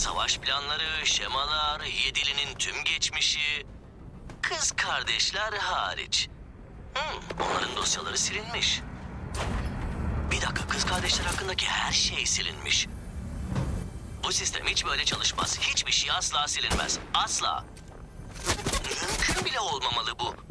Savaş planları, şemalar, Yedili'nin tüm geçmişi... Kız kardeşler hariç. Onların dosyaları silinmiş. Bir dakika, kız kardeşler hakkındaki her şey silinmiş. Bu sistem hiç böyle çalışmaz. Hiçbir şey asla silinmez. Asla. Mümkün bile olmamalı bu.